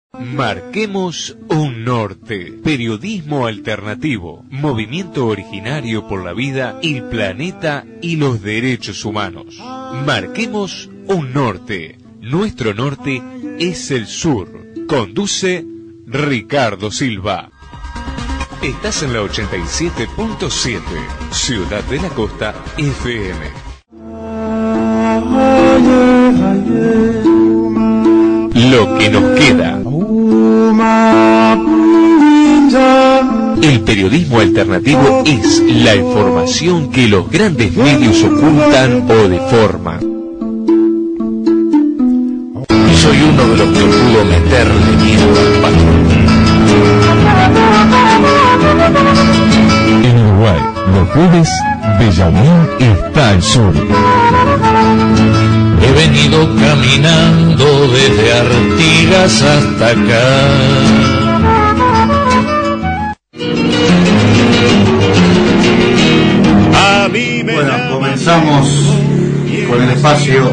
Marquemos un norte. Periodismo alternativo. Movimiento originario por la vida, el planeta y los derechos humanos. Marquemos un norte. Nuestro norte es el sur. Conduce Ricardo Silva. Estás en la 87.7, Ciudad de la Costa FM. Lo que nos queda. El periodismo alternativo es la información que los grandes medios ocultan o deforman. Y soy uno de los que pudo meterle miedo al patrón. En Uruguay, los jueves, Bella Unión está al sur. He venido caminando desde Artigas hasta acá. Bueno, comenzamos con el espacio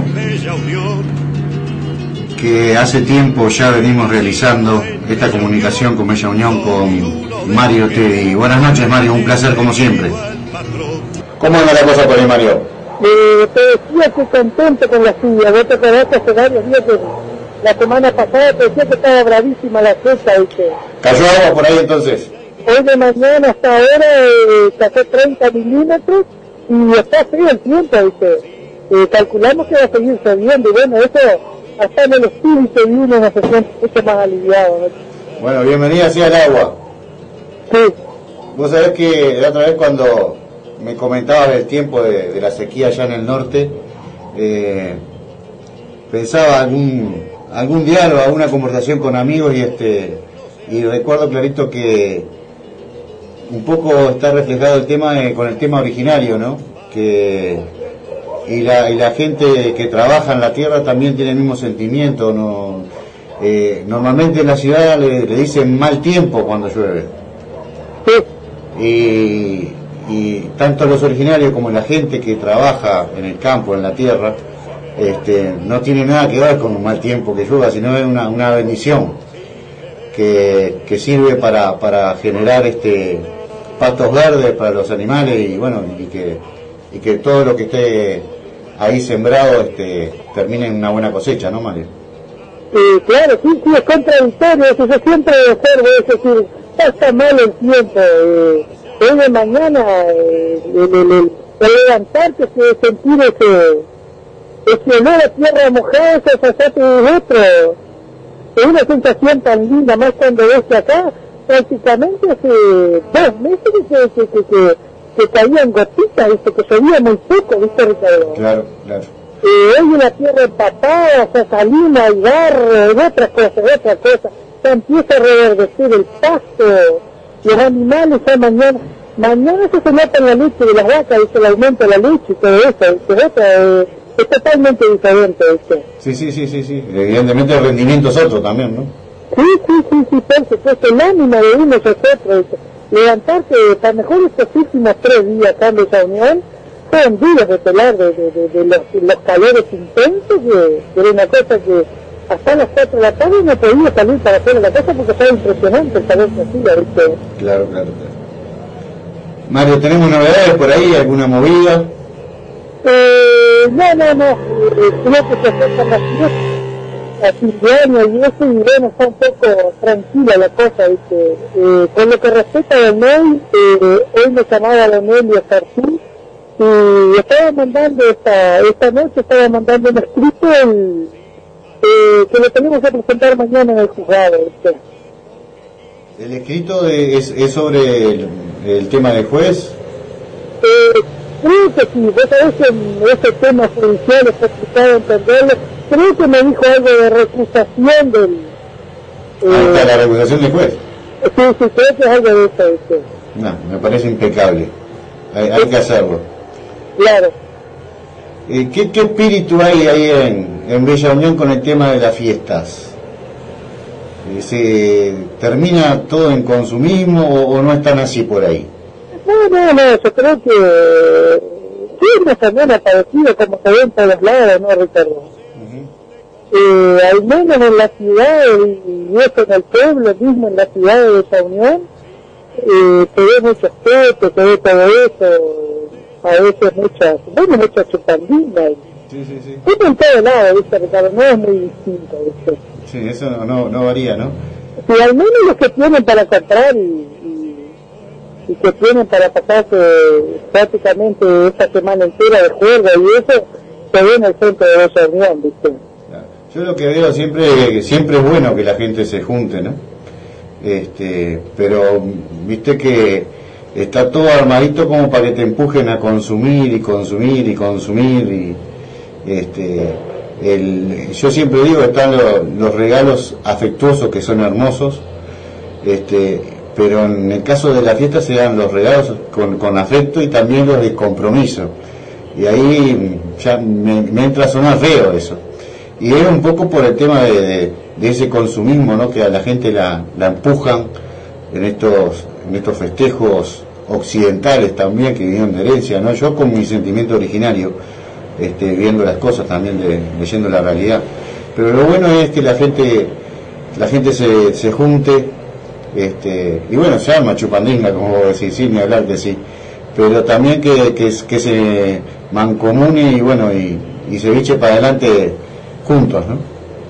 que hace tiempo ya venimos realizando, esta comunicación con Bella Unión con Mario Teddy. Buenas noches, Mario, un placer como siempre. ¿Cómo anda la cosa por ahí, Mario? Te decía que contento con la lluvia. Vos te acordás que hace varios días que la semana pasada te decía que estaba bravísima la seca, ¿viste? ¿Cayó agua por ahí entonces? Hoy de mañana hasta ahora cayó 30 milímetros y está frío el tiempo, ¿viste? Calculamos que va a seguir lloviendo y bueno, eso hasta en el espíritu de uno nos siente mucho más aliviado, ¿no? Bueno, bienvenida sea el agua. Sí. Vos sabés que la otra vez cuando me comentabas del tiempo de la sequía allá en el norte, pensaba algún diálogo, alguna conversación con amigos y recuerdo clarito que un poco está reflejado el tema con el tema originario, ¿no? Y la gente que trabaja en la tierra también tiene el mismo sentimiento, ¿no? Normalmente en la ciudad le dicen mal tiempo cuando llueve. Sí. Y tanto los originarios como la gente que trabaja en el campo, en la tierra, no tiene nada que ver con un mal tiempo que llueva, sino es una bendición que sirve para generar pastos verdes para los animales y bueno, y que todo lo que esté ahí sembrado termine en una buena cosecha, ¿no, Mario? Claro, sí, es contradictorio, eso yo siempre observo, es decir, está mal el tiempo. Hoy de mañana, el levantarte, sentir ese olor a tierra mojada, ese pasate de otro, es una sensación tan linda, más cuando ves que acá, prácticamente hace 2 meses que caían gotitas, ¿viste? Que llovía muy poco, ¿viste, Ricardo? Claro. Hoy la tierra empapada, o salina, y barro, otra cosa, ya empieza a reverdecer el pasto. Los animales ya mañana eso se nota en la leche de las vacas, ¿viste? El aumento de la leche y todo eso, es totalmente diferente, ¿viste? Sí, evidentemente el rendimiento es otro también, ¿no? Sí, por supuesto, el ánimo de uno es otro, ¿viste? Levantarse, para mejor estos últimos 3 días acá en Bella Unión, fueron días de pelar de los calores intensos, que era una cosa que hasta las 4 de la tarde no podía salir para hacer la cosa porque estaba impresionante el calor que hacía, ¿viste? Claro. Mario, ¿tenemos novedades por ahí? ¿Alguna movida? No. Creo que se acerca la fiesta a fin de año y eso, y bueno, está un poco tranquila la cosa, ¿viste? Con lo que respecta a Donel, hoy me llamaba Donelio Sartí y estaba mandando esta noche, un escrito que lo tenemos que presentar mañana en el juzgado, ¿viste? ¿El escrito es sobre el tema del juez? Creo que sí, vos sabés que en ese tema judicial es complicado entenderlo. Creo que me dijo algo de recusación del... ¿Hasta la recusación del juez? Sí, creo que es algo de eso, ¿viste? No, me parece impecable. Hay que hacerlo. Claro. ¿Qué espíritu hay ahí en Bella Unión con el tema de las fiestas? ¿Se termina todo en consumismo o no están así por ahí? No, yo creo que sí, una semana parecida como se ve en todos lados, ¿no, Ricardo? al menos en la ciudad y eso en el pueblo mismo, en la ciudad de esa unión, te ve muchos petos, te ve todo eso, a veces muchas chupandinas. Sí. Como en todo lado, ¿viste, Ricardo? No es muy distinto, ¿viste? Sí, eso no varía, ¿no? Sí, al menos los que tienen para comprar y que tienen para pasarse prácticamente esta semana entera de juego y eso, se ve en el centro de esa unión, ¿viste? Yo lo que veo siempre es bueno que la gente se junte, ¿no? Pero viste que está todo armadito como para que te empujen a consumir yo siempre digo, están los regalos afectuosos que son hermosos, pero en el caso de la fiesta se dan los regalos con afecto y también los de compromiso, y ahí ya me entra a sonar feo eso. Y es un poco por el tema de ese consumismo, ¿no? Que a la gente la empujan en estos festejos occidentales también, que vinieron de herencia, ¿no? Yo con mi sentimiento originario, viendo las cosas también, leyendo la realidad. Pero lo bueno es que la gente se junte, y bueno, se arma chupandinga, como vos decís, sin ni hablar de sí, pero también que se mancomune y bueno, y se eche para adelante juntos, ¿no?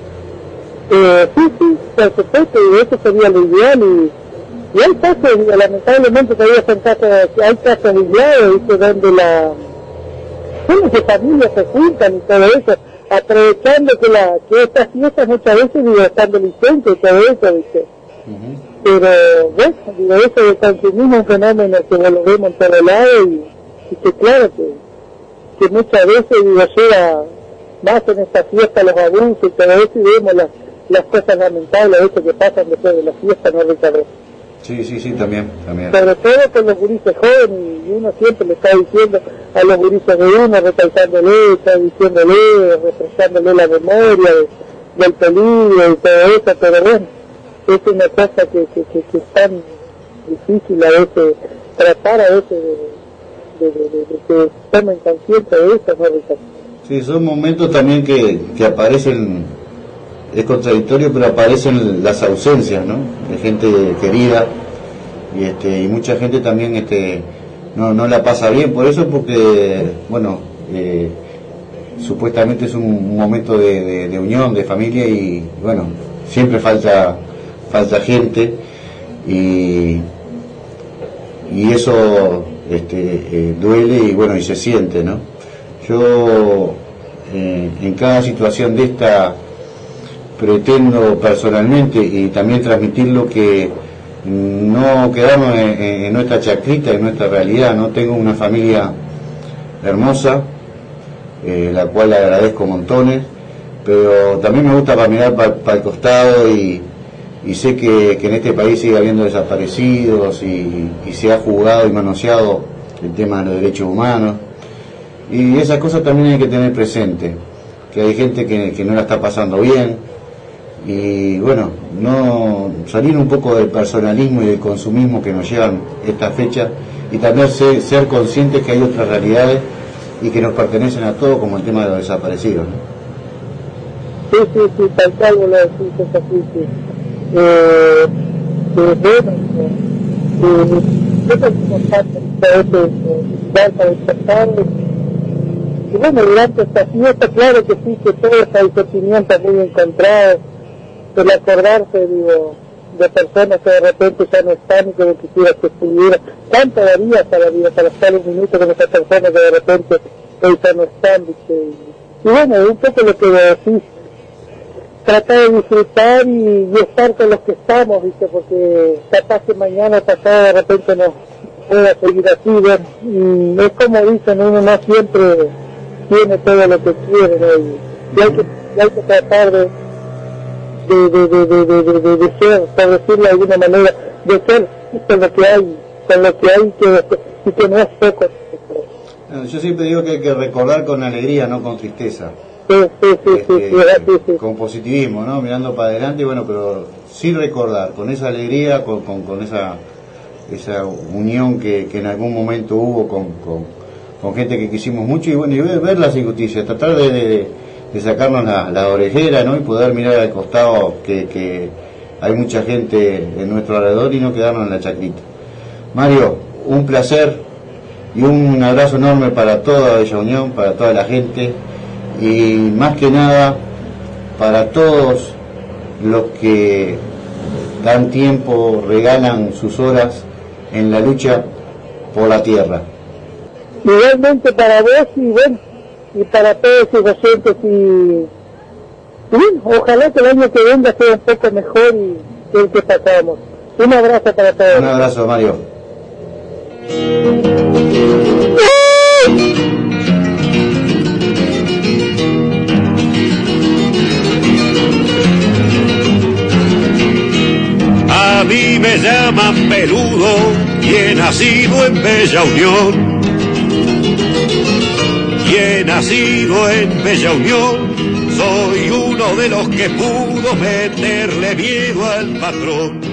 Sí, por supuesto, y eso sería lo ideal, y hay casos, lamentablemente todavía son casos, hay casos aislados, ¿viste? Donde que familias se juntan y todo eso, aprovechando que estas fiestas muchas veces están de licencia y todo eso, ¿viste? Pero bueno, eso del consumismo es un fenómeno que lo vemos en todos lados y que claro que muchas veces llega más en esta fiesta los abusos y todo eso, y vemos las cosas lamentables eso que pasan después de la fiesta, ¿no, Ricardo? Sí, también. Sobre todo con los gurises jóvenes, y uno siempre le está diciendo a los gurises de uno, recalcándole, está diciéndole, refrescándole la memoria del peligro y todo eso, pero bueno, es una cosa que es tan difícil a veces tratar, a veces de que tomen conciencia de eso, ¿no, Ricardo? Sí, son momentos también que aparecen, es contradictorio, pero aparecen las ausencias, ¿no? De gente querida, y mucha gente también no la pasa bien por eso, porque bueno, supuestamente es un momento de unión, de familia, y bueno, siempre falta gente, y eso duele y bueno, y se siente, ¿no? Yo en cada situación de esta pretendo personalmente y también transmitirlo, que no quedarnos en nuestra chacrita, en nuestra realidad, ¿no? Tengo una familia hermosa, la cual le agradezco montones, pero también me gusta para mirar para el costado, y sé que en este país sigue habiendo desaparecidos, y se ha jugado y manoseado el tema de los derechos humanos, y esas cosas también hay que tener presente, que hay gente que no la está pasando bien, y bueno, no salir un poco del personalismo y del consumismo que nos llevan estas fechas, y también ser conscientes que hay otras realidades y que nos pertenecen a todos, como el tema de los desaparecidos, ¿no? Sí, tal cual vos lo decís, es así, sí. Yo tengo tanto y bueno, durante esta fiesta, claro que sí, que todos hay sentimientos muy encontrados, el acordarse, digo, de personas que de repente ya no están y que no quisiera que estuviera. ¿Cuánto daría para estar un minuto con esas personas que de repente hoy ya no están, ¿viste? Y bueno, un poco lo que decís, tratar de disfrutar y estar con los que estamos, ¿viste? Porque capaz que mañana pasado de repente no pueda seguir así, ¿ves? Y es como dicen, uno no siempre tiene todo lo que quiere, ¿no? Y hay que tratar de ser, por decirlo de alguna manera, de ser con lo que hay y que no es poco. Yo siempre digo que hay que recordar con alegría, no con tristeza. Sí. Con positivismo, ¿no? Mirando para adelante, bueno, pero sí recordar, con esa alegría, con esa unión que en algún momento hubo con gente que quisimos mucho, y bueno, y ver las injusticias, tratar de sacarnos la orejera, ¿no? Y poder mirar al costado que hay mucha gente en nuestro alrededor y no quedarnos en la chacrita. Mario, un placer y un abrazo enorme para toda Bella Unión, para toda la gente y más que nada para todos los que dan tiempo, regalan sus horas en la lucha por la tierra. Igualmente para vos y bueno, y para todos sus oyentes y bueno, ojalá que el año que venga sea un poco mejor y que el que pasamos. Un abrazo para todos. Un abrazo, Mario. A mí me llaman Peludo y he nacido en Bella Unión. Y he nacido en Bella Unión. Soy uno de los que pudo meterle miedo al patrón.